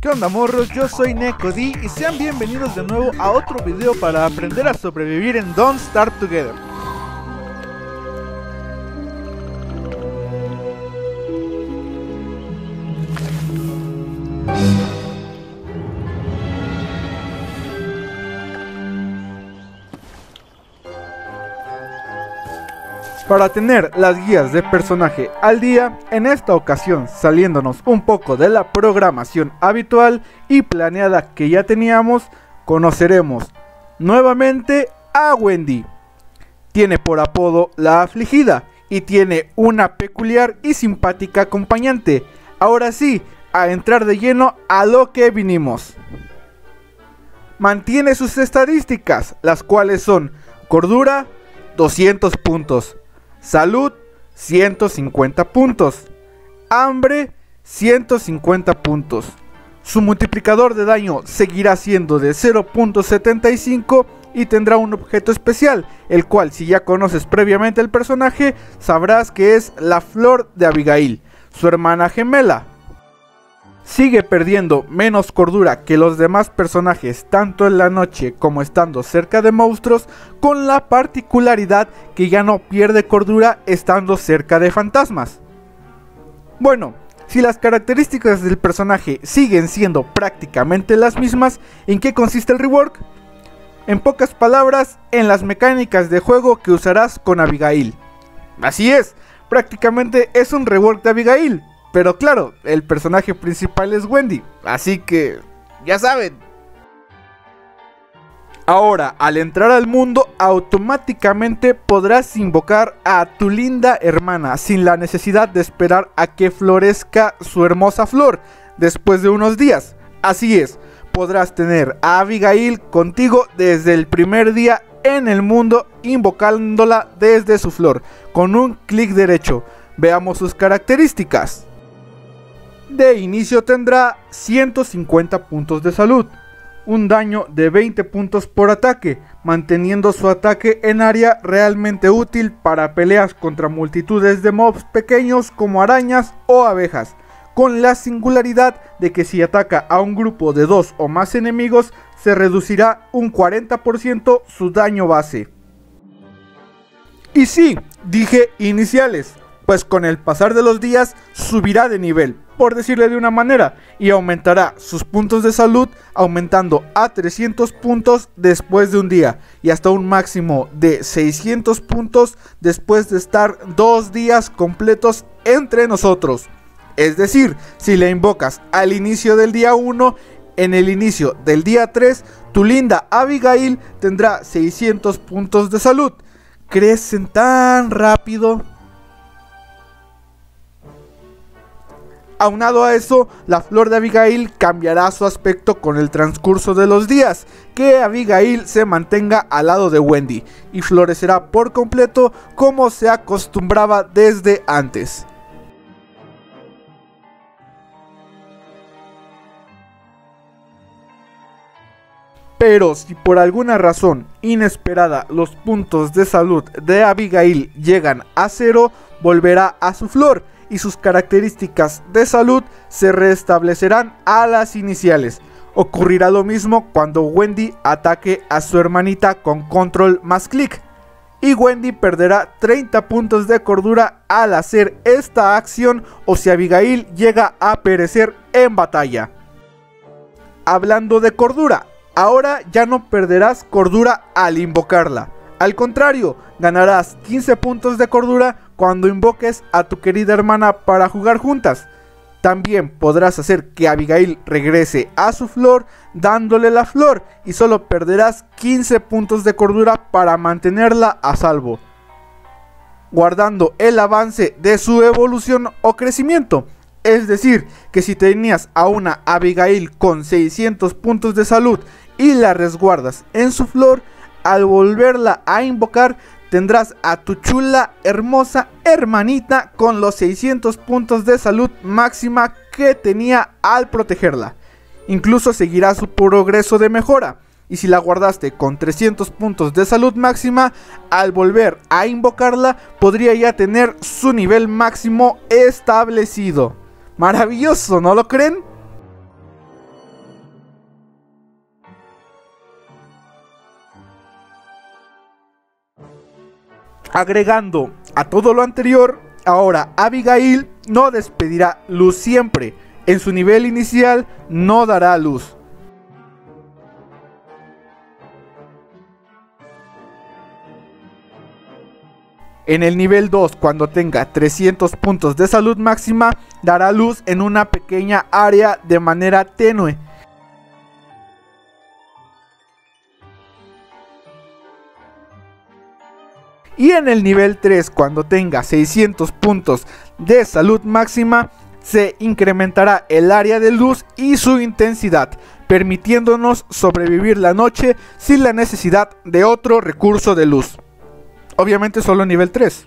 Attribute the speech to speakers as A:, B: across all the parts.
A: ¿Qué onda, morros? Yo soy NekoD y sean bienvenidos de nuevo a otro video para aprender a sobrevivir en Don't Starve Together. Para tener las guías de personaje al día, en esta ocasión saliéndonos un poco de la programación habitual y planeada que ya teníamos, conoceremos nuevamente a Wendy. Tiene por apodo La Afligida y tiene una peculiar y simpática acompañante. Ahora sí, a entrar de lleno a lo que vinimos. Mantiene sus estadísticas, las cuales son cordura 200 puntos, salud 150 puntos, hambre 150 puntos. Su multiplicador de daño seguirá siendo de 0.75 y tendrá un objeto especial, el cual si ya conoces previamente el personaje, sabrás que es la flor de Abigail, su hermana gemela. Sigue perdiendo menos cordura que los demás personajes tanto en la noche como estando cerca de monstruos, con la particularidad que ya no pierde cordura estando cerca de fantasmas. Bueno, si las características del personaje siguen siendo prácticamente las mismas, ¿en qué consiste el rework? En pocas palabras, en las mecánicas de juego que usarás con Abigail. Así es, prácticamente es un rework de Abigail. Pero claro, el personaje principal es Wendy, así que ya saben. Ahora, al entrar al mundo, automáticamente podrás invocar a tu linda hermana sin la necesidad de esperar a que florezca su hermosa flor después de unos días. Así es, podrás tener a Abigail contigo desde el primer día en el mundo, invocándola desde su flor, con un clic derecho. Veamos sus características. De inicio tendrá 150 puntos de salud, un daño de 20 puntos por ataque, manteniendo su ataque en área realmente útil para peleas contra multitudes de mobs pequeños como arañas o abejas, con la singularidad de que si ataca a un grupo de 2 o más enemigos, se reducirá un 40% su daño base. Y sí, dije iniciales, pues con el pasar de los días subirá de nivel, por decirle de una manera, y aumentará sus puntos de salud, aumentando a 300 puntos después de un día, y hasta un máximo de 600 puntos después de estar 2 días completos entre nosotros. Es decir, si la invocas al inicio del día 1, en el inicio del día 3, tu linda Abigail tendrá 600 puntos de salud. ¿Crecen tan rápido? Aunado a eso, la flor de Abigail cambiará su aspecto con el transcurso de los días, que Abigail se mantenga al lado de Wendy y florecerá por completo como se acostumbraba desde antes. Pero si por alguna razón inesperada los puntos de salud de Abigail llegan a 0, volverá a su flor y sus características de salud se restablecerán a las iniciales. Ocurrirá lo mismo cuando Wendy ataque a su hermanita con control más clic, y Wendy perderá 30 puntos de cordura al hacer esta acción o si Abigail llega a perecer en batalla. Hablando de cordura, ahora ya no perderás cordura al invocarla. Al contrario, ganarás 15 puntos de cordura cuando invoques a tu querida hermana para jugar juntas. También podrás hacer que Abigail regrese a su flor dándole la flor y solo perderás 15 puntos de cordura para mantenerla a salvo, guardando el avance de su evolución o crecimiento. Es decir, que si tenías a una Abigail con 600 puntos de salud y la resguardas en su flor, al volverla a invocar tendrás a tu chula, hermosa hermanita con los 600 puntos de salud máxima que tenía al protegerla. Incluso seguirá su progreso de mejora. Y si la guardaste con 300 puntos de salud máxima, al volver a invocarla podría ya tener su nivel máximo establecido. Maravilloso, ¿no lo creen? Agregando a todo lo anterior, ahora Abigail no despedirá luz siempre. En su nivel inicial no dará luz. En el nivel 2, cuando tenga 300 puntos de salud máxima, dará luz en una pequeña área de manera tenue. Y en el nivel 3, cuando tenga 600 puntos de salud máxima, se incrementará el área de luz y su intensidad, permitiéndonos sobrevivir la noche sin la necesidad de otro recurso de luz. Obviamente solo nivel 3.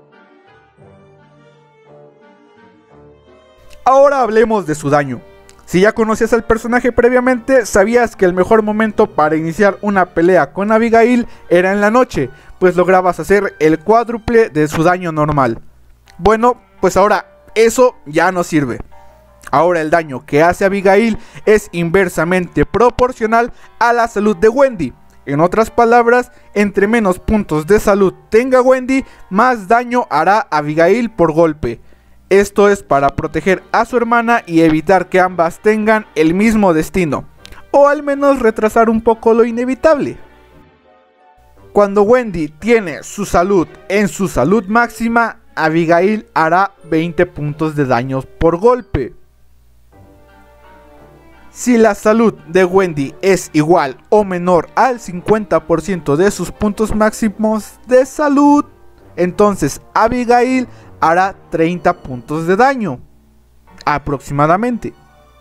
A: Ahora hablemos de su daño. Si ya conocías al personaje previamente, sabías que el mejor momento para iniciar una pelea con Abigail era en la noche, pues lograbas hacer el cuádruple de su daño normal. Bueno, pues ahora eso ya no sirve. Ahora el daño que hace Abigail es inversamente proporcional a la salud de Wendy. En otras palabras, entre menos puntos de salud tenga Wendy, más daño hará Abigail por golpe. Esto es para proteger a su hermana y evitar que ambas tengan el mismo destino, o al menos retrasar un poco lo inevitable. Cuando Wendy tiene su salud en su salud máxima, Abigail hará 20 puntos de daño por golpe. Si la salud de Wendy es igual o menor al 50% de sus puntos máximos de salud, entonces Abigail hará 30 puntos de daño, aproximadamente.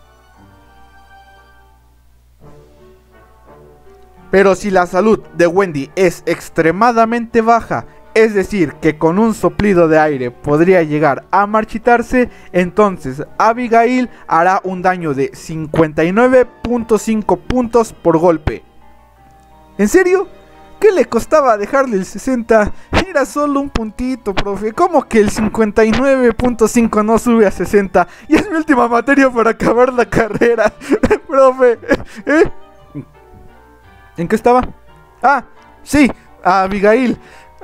A: Pero si la salud de Wendy es extremadamente baja, es decir, que con un soplido de aire podría llegar a marchitarse, entonces Abigail hará un daño de 59.5 puntos por golpe. ¿En serio? ¿Qué le costaba dejarle el 60? Era solo un puntito, profe. ¿Cómo que el 59.5 no sube a 60? Y es mi última materia para acabar la carrera, profe. ¿En qué estaba? Ah, sí, Abigail.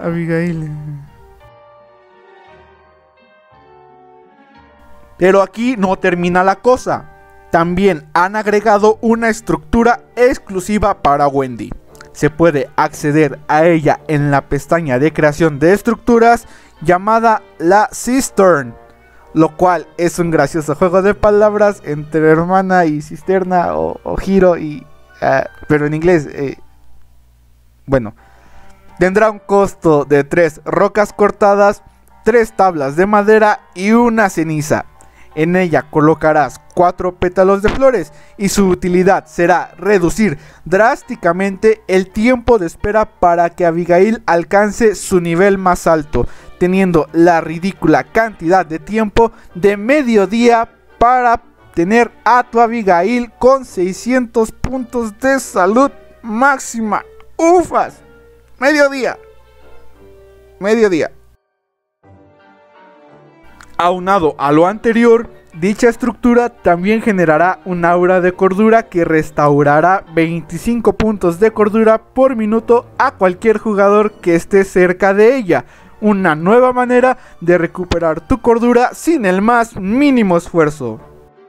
A: Pero aquí no termina la cosa. También han agregado una estructura exclusiva para Wendy. Se puede acceder a ella en la pestaña de creación de estructuras llamada la Cistern, lo cual es un gracioso juego de palabras entre hermana y cisterna o giro y pero en inglés bueno. Tendrá un costo de 3 rocas cortadas, 3 tablas de madera y una ceniza. En ella colocarás 4 pétalos de flores y su utilidad será reducir drásticamente el tiempo de espera para que Abigail alcance su nivel más alto, teniendo la ridícula cantidad de tiempo de mediodía para tener a tu Abigail con 600 puntos de salud máxima. ¡Ufas! Mediodía. Aunado a lo anterior, dicha estructura también generará un aura de cordura que restaurará 25 puntos de cordura por minuto a cualquier jugador que esté cerca de ella. Una nueva manera de recuperar tu cordura sin el más mínimo esfuerzo.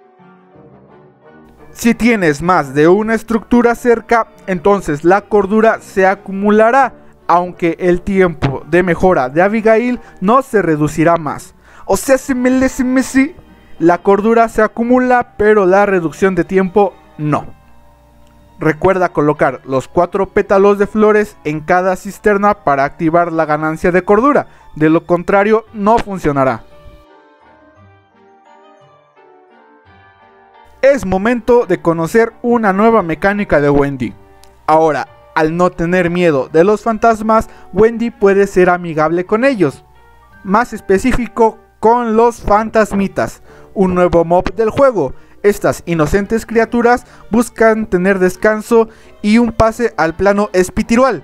A: Si tienes más de una estructura cerca, entonces la cordura se acumulará, aunque el tiempo de mejora de Abigail no se reducirá más. O sea, la cordura se acumula, pero la reducción de tiempo no. Recuerda colocar los 4 pétalos de flores en cada cisterna para activar la ganancia de cordura, de lo contrario no funcionará. Es momento de conocer una nueva mecánica de Wendy. Ahora, al no tener miedo de los fantasmas, Wendy puede ser amigable con ellos. Más específico, con los fantasmitas, un nuevo mob del juego. Estas inocentes criaturas buscan tener descanso y un pase al plano espiritual.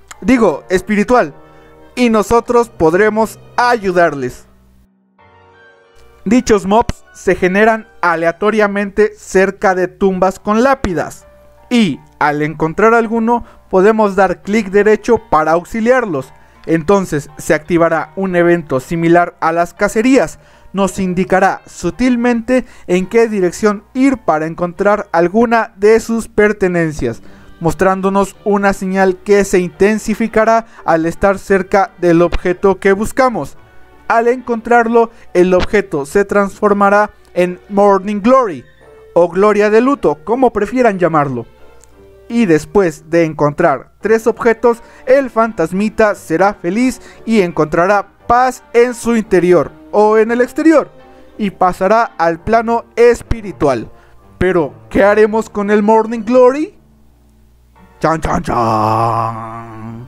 A: Y nosotros podremos ayudarles. Dichos mobs se generan aleatoriamente cerca de tumbas con lápidas y al encontrar alguno podemos dar clic derecho para auxiliarlos. Entonces se activará un evento similar a las cacerías. Nos indicará sutilmente en qué dirección ir para encontrar alguna de sus pertenencias, mostrándonos una señal que se intensificará al estar cerca del objeto que buscamos. Al encontrarlo, el objeto se transformará en Morning Glory, o Gloria de Luto, como prefieran llamarlo. Y después de encontrar 3 objetos, el fantasmita será feliz y encontrará paz en su interior o en el exterior, y pasará al plano espiritual. Pero, ¿qué haremos con el Morning Glory? ¡Chan, chan, chan!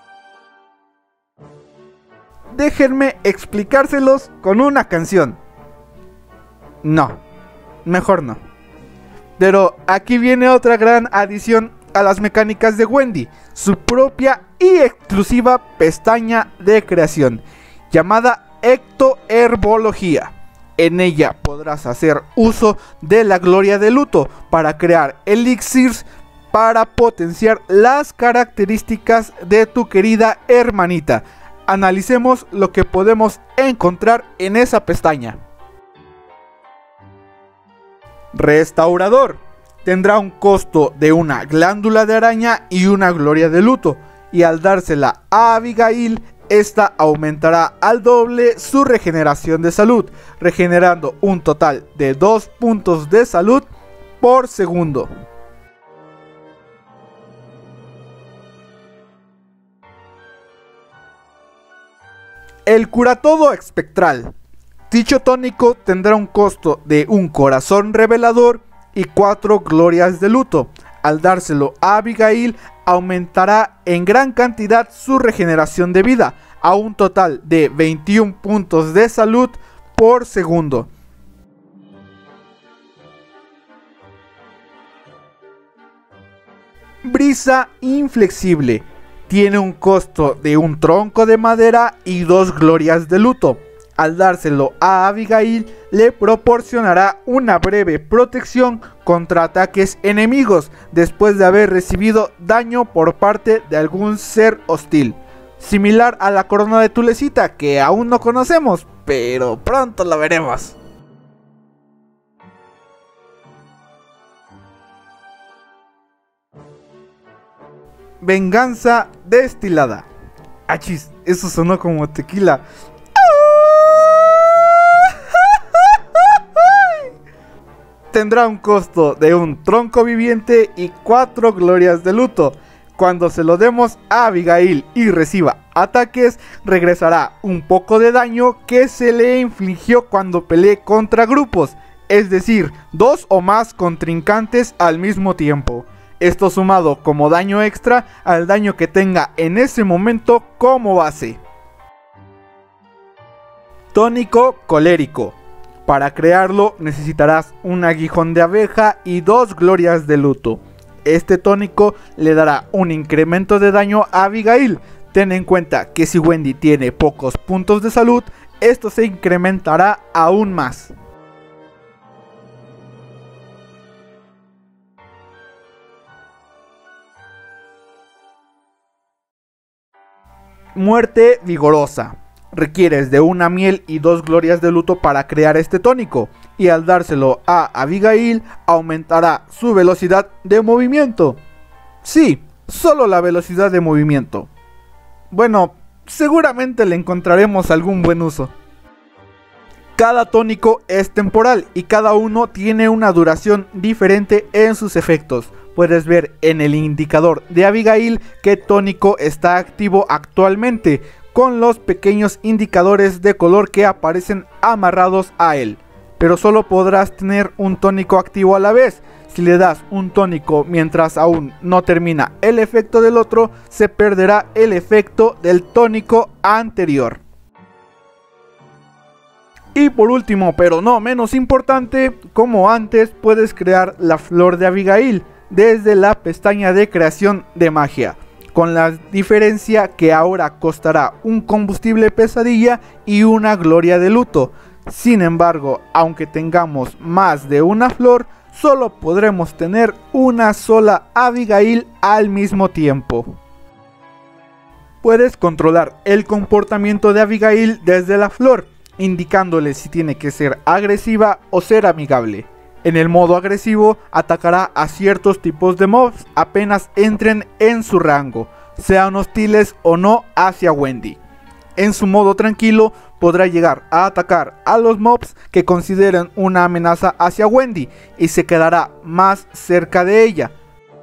A: Déjenme explicárselos con una canción. No, mejor no. Pero aquí viene otra gran adición a las mecánicas de Wendy, su propia y exclusiva pestaña de creación, llamada Ectoherbología. En ella podrás hacer uso de la Gloria de Luto para crear elixirs para potenciar las características de tu querida hermanita. Analicemos lo que podemos encontrar en esa pestaña. Restaurador. Tendrá un costo de una glándula de araña y una Gloria de Luto, y al dársela a Abigail, esta aumentará al doble su regeneración de salud, regenerando un total de 2 puntos de salud por segundo. El Curatodo Espectral. Dicho tónico tendrá un costo de un corazón revelador y 4 glorias de luto. Al dárselo a Abigail, aumentará en gran cantidad su regeneración de vida, a un total de 21 puntos de salud por segundo. Brisa inflexible. Tiene un costo de un tronco de madera y 2 glorias de luto. Al dárselo a Abigail, le proporcionará una breve protección contra ataques enemigos después de haber recibido daño por parte de algún ser hostil, similar a la corona de Tulecita, que aún no conocemos, pero pronto la veremos. Venganza destilada. Achis, eso sonó como tequila. Tendrá un costo de un tronco viviente y 4 glorias de luto. Cuando se lo demos a Abigail y reciba ataques, regresará un poco de daño que se le infligió cuando peleé contra grupos, es decir, 2 o más contrincantes al mismo tiempo. Esto sumado como daño extra al daño que tenga en ese momento como base. Tónico colérico. Para crearlo necesitarás un aguijón de abeja y 2 glorias de luto. Este tónico le dará un incremento de daño a Abigail. Ten en cuenta que si Wendy tiene pocos puntos de salud, esto se incrementará aún más. Muerte vigorosa. Requieres de una miel y 2 glorias de luto para crear este tónico, y al dárselo a Abigail aumentará su velocidad de movimiento. Sí, solo la velocidad de movimiento. Bueno, seguramente le encontraremos algún buen uso. Cada tónico es temporal y cada uno tiene una duración diferente en sus efectos. Puedes ver en el indicador de Abigail qué tónico está activo actualmente, con los pequeños indicadores de color que aparecen amarrados a él. Pero solo podrás tener un tónico activo a la vez. Si le das un tónico mientras aún no termina el efecto del otro, se perderá el efecto del tónico anterior. Y por último, pero no menos importante, como antes, puedes crear la flor de Abigail desde la pestaña de creación de magia, con la diferencia que ahora costará un combustible pesadilla y una gloria de luto. Sin embargo, aunque tengamos más de una flor, solo podremos tener una sola Abigail al mismo tiempo. Puedes controlar el comportamiento de Abigail desde la flor, indicándole si tiene que ser agresiva o ser amigable. En el modo agresivo atacará a ciertos tipos de mobs apenas entren en su rango, sean hostiles o no hacia Wendy. En su modo tranquilo podrá llegar a atacar a los mobs que consideren una amenaza hacia Wendy y se quedará más cerca de ella.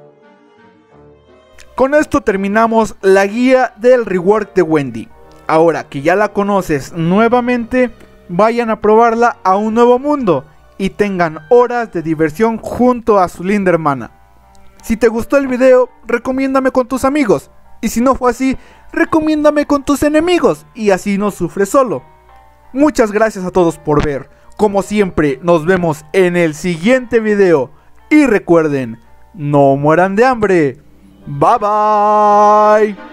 A: Con esto terminamos la guía del rework de Wendy. Ahora que ya la conoces nuevamente, vayan a probarla a un nuevo mundo y tengan horas de diversión junto a su linda hermana. Si te gustó el video, recomiéndame con tus amigos, y si no fue así, recomiéndame con tus enemigos y así no sufres solo. Muchas gracias a todos por ver. Como siempre, nos vemos en el siguiente video y recuerden, no mueran de hambre. Bye bye.